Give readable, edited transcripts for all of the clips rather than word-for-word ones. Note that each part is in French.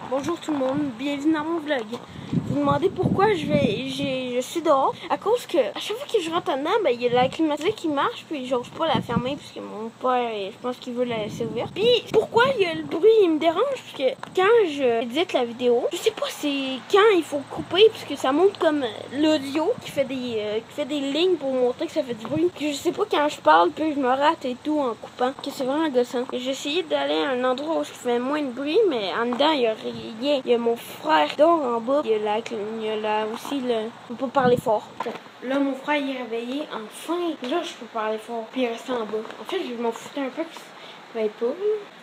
Bonjour tout le monde, bienvenue dans mon vlog. Vous me demandez pourquoi je suis dehors. À cause que à chaque fois que je rentre dedans, il y a la climatisée qui marche, puis j'ose pas la fermer parce que mon père, je pense qu'il veut la laisser ouverte. Puis pourquoi il y a le bruit, il me dérange parce que quand je édite la vidéo, je sais pas c'est quand il faut couper parce que ça montre comme l'audio qui fait des lignes pour montrer que ça fait du bruit. Puis je sais pas quand je parle, puis je me rate et tout en coupant, que c'est vraiment gossant. J'ai essayé d'aller à un endroit où je fais moins de bruit, mais en dedans il y a rien. Il y a mon frère dort en bas. Il y a là aussi le. On peut pas parler fort. Là, mon frère il est réveillé. Enfin, là, je peux parler fort. Puis il est resté en bas. En fait, je m'en foutais un peu qu'il ne veille pas.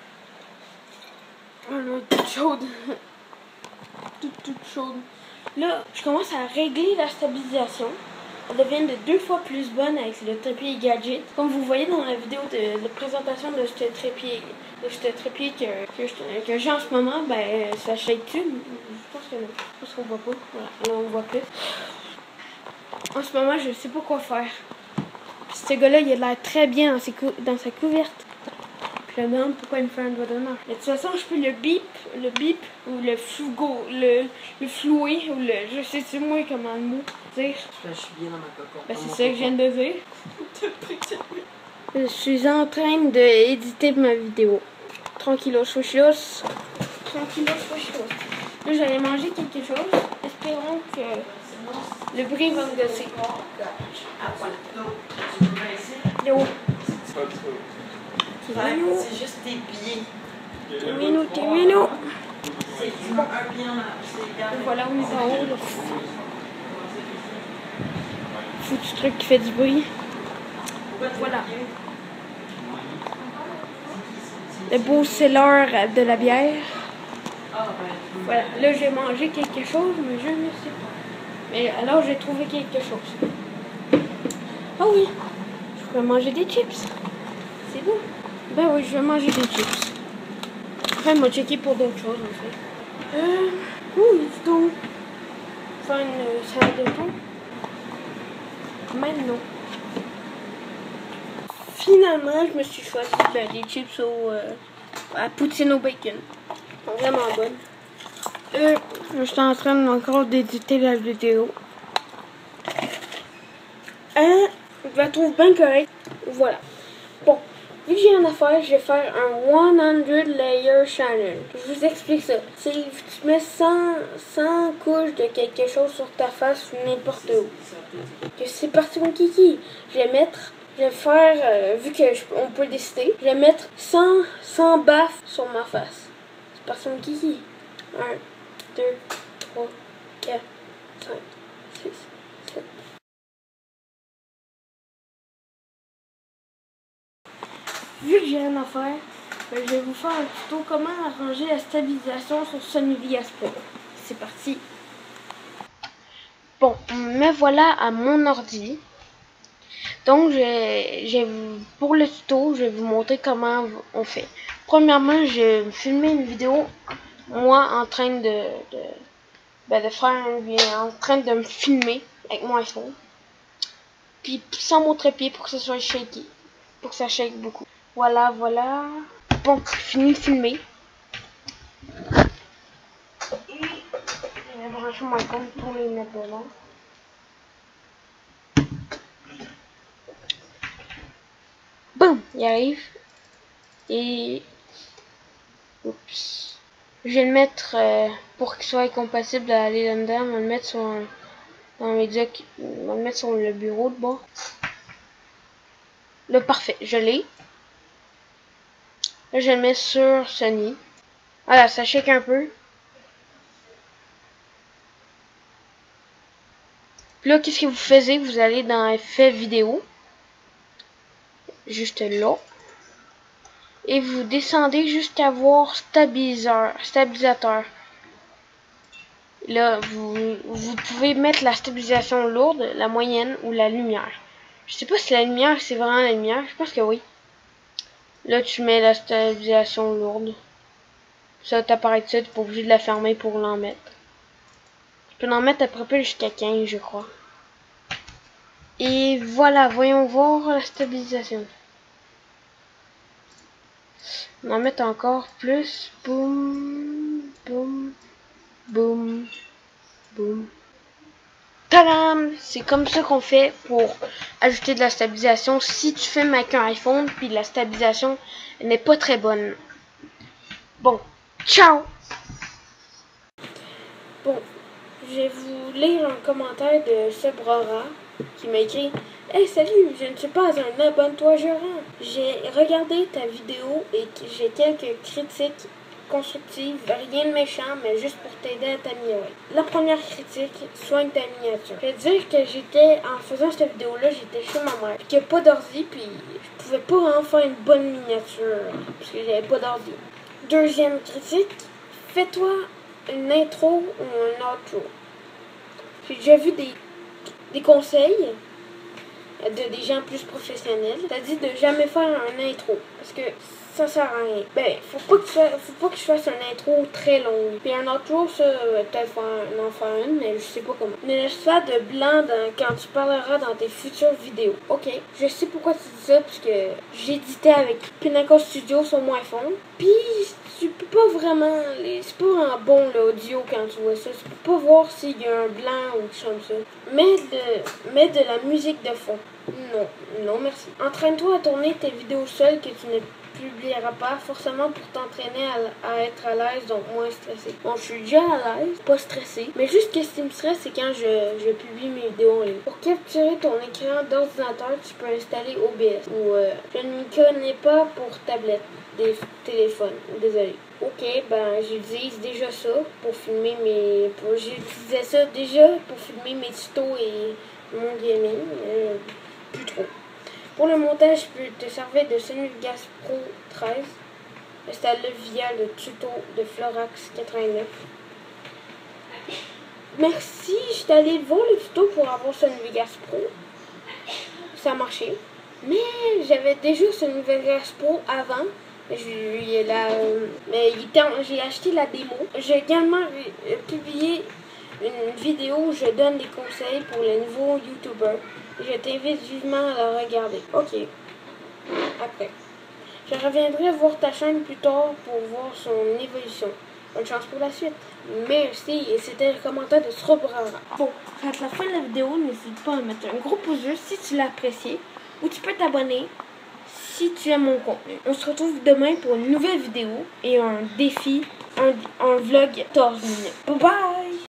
Oh là, toute chaude. toute chaude. Là, je commence à régler la stabilisation. Elle devient de 2 fois plus bonne avec le trépied gadget. Comme vous voyez dans la vidéo de présentation de ce trépied, que j'ai en ce moment, ça shake-tu? Je pense que non. Je pense qu'on voit pas. Voilà, là on voit plus. En ce moment, je sais pas quoi faire. Puis ce gars-là, il a l'air très bien dans sa couverte. Puis je me demande pourquoi il me fait un doigt d'honneur. De toute façon, je peux le bip ou le flouer, ou le. Je sais moi comment le mot dire. Je suis bien dans ma cocotte. C'est ça que je viens de dire. Je suis en train d'éditer ma vidéo. Tranquillos, chouchos. Tranquillos, chouchos. Là, j'allais manger quelque chose. Espérons que le bruit va me gosser. Yo. C'est juste tes pieds. Timino. C'est un pied en arrière. Voilà, on est en haut. Là. Foutu truc qui fait du bruit. Voilà. Le beau c'est l'heure de la bière. Voilà, là j'ai mangé quelque chose, mais je ne sais pas. Mais alors j'ai trouvé quelque chose. Ah oui, je vais manger des chips. C'est bon. Ben oui, je vais manger des chips. Après, il m'a checké pour d'autres choses en fait. Du thon. Faire une salade de thon. Maintenant. Finalement, je me suis choisi des chips à poutine au bacon. Ils sont vraiment bonnes. Je suis en train encore d'éditer la vidéo. Je la trouve bien correcte. Voilà. Bon, vu que j'ai rien à faire, je vais faire un 100 layer challenge. Je vous explique ça. C'est tu mets 100 couches de quelque chose sur ta face ou n'importe où. Que c'est parti mon kiki. Je vais faire, vu qu'on peut décider, je vais mettre 100 baffes sur ma face. C'est parti mon kiki. 1, 2, 3, 4, 5, 6, 7. Vu que j'ai rien à faire, je vais vous faire un tuto comment arranger la stabilisation sur Sony VS Pro. C'est parti. Bon, me voilà à mon ordi. Donc, pour le tuto, je vais vous montrer comment on fait. Premièrement, je vais filmer une vidéo, moi en train en train de me filmer avec mon iPhone. Puis sans mon trépied pour que ça soit shaky, pour que ça shake beaucoup. Voilà. Bon, fini de filmer. Et je vais brancher mon iPhone pour les mettre dedans. Boum, il arrive. Et oups. Je vais le mettre pour qu'il soit compatible à aller là-dedans. On va le mettre sur le bureau de bord. Là, parfait, je l'ai. Là, je le mets sur Sony. Voilà, ça shake un peu. Puis là, qu'est-ce que vous faites? Vous allez dans Effets vidéo. Juste là. Et vous descendez jusqu'à voir stabilisateur. Là, vous pouvez mettre la stabilisation lourde, la moyenne ou la lumière. Je sais pas si la lumière, c'est vraiment la lumière. Je pense que oui. Là, tu mets la stabilisation lourde. Ça va t'apparaître ça, tu n'es pas obligé de la fermer pour l'en mettre. Tu peux en mettre à peu près jusqu'à 15, je crois. Et voilà, voyons voir la stabilisation. On en met encore plus. Boum, boum. Boum. Boum. Tadam! C'est comme ça qu'on fait pour ajouter de la stabilisation si tu filmes avec un iPhone puis la stabilisation n'est pas très bonne. Bon, ciao! Bon, je vais vous lire un commentaire de Sebrora qui m'a écrit: Hey, salut, je ne suis pas un abonne-toi gérant. J'ai regardé ta vidéo et j'ai quelques critiques constructives, rien de méchant, mais juste pour t'aider à t'améliorer. La première critique, soigne ta miniature. Je vais dire que en faisant cette vidéo-là, j'étais chez ma mère, qu'il n'y a pas d'ordi, puis je pouvais pas vraiment faire une bonne miniature, parce que j'avais pas d'ordi. Deuxième critique, fais-toi une intro ou un outro. J'ai déjà vu des conseils de des gens plus professionnels. T'as dit de jamais faire un intro, parce que ça sert à rien. Ben, faut pas que je fasse un intro très long. Puis un outro, ça, peut-être en faire une, mais je sais pas comment. Ne laisse pas de blanc quand tu parleras dans tes futures vidéos. Ok, je sais pourquoi tu dis ça, parce que j'éditais avec Pinnacle Studio sur mon iPhone. Puis tu peux pas vraiment, c'est pas vraiment bon l'audio quand tu vois ça. Tu peux pas voir s'il y a un blanc ou quelque chose comme ça. Mets de la musique de fond. Non merci. Entraîne-toi à tourner tes vidéos seules que tu ne publieras pas, forcément pour t'entraîner à être à l'aise, donc moins stressé. Bon, je suis déjà à l'aise, pas stressé, mais juste ce qui me stresse, c'est quand je publie mes vidéos en ligne. Pour capturer ton écran d'ordinateur, tu peux installer OBS, ou je ne m'y connais pas pour tablette, des téléphones, désolé. Ok, ben j'utilise déjà ça pour filmer j'utilisais ça déjà pour filmer mes tutos et mon gaming, plus trop. Pour le montage, je peux te servir de Sony Vegas Pro 13. Installe-le via le tuto de Florax 89. Merci, j'étais allée voir le tuto pour avoir Sony Vegas Pro. Ça a marché. Mais j'avais déjà Sony Vegas Pro avant. J'ai acheté la démo. J'ai également publié une vidéo où je donne des conseils pour les nouveaux youtubeurs. Je t'invite vivement à la regarder. Ok. Après. Je reviendrai voir ta chaîne plus tard pour voir son évolution. Bonne chance pour la suite. Merci. Et c'était le commentaire de Sebrora. Bon, à la fin de la vidéo, n'hésite pas à mettre un gros pouce bleu si tu l'as apprécié. Ou tu peux t'abonner si tu aimes mon contenu. On se retrouve demain pour une nouvelle vidéo et un défi, un vlog 14 minutes. Bye bye!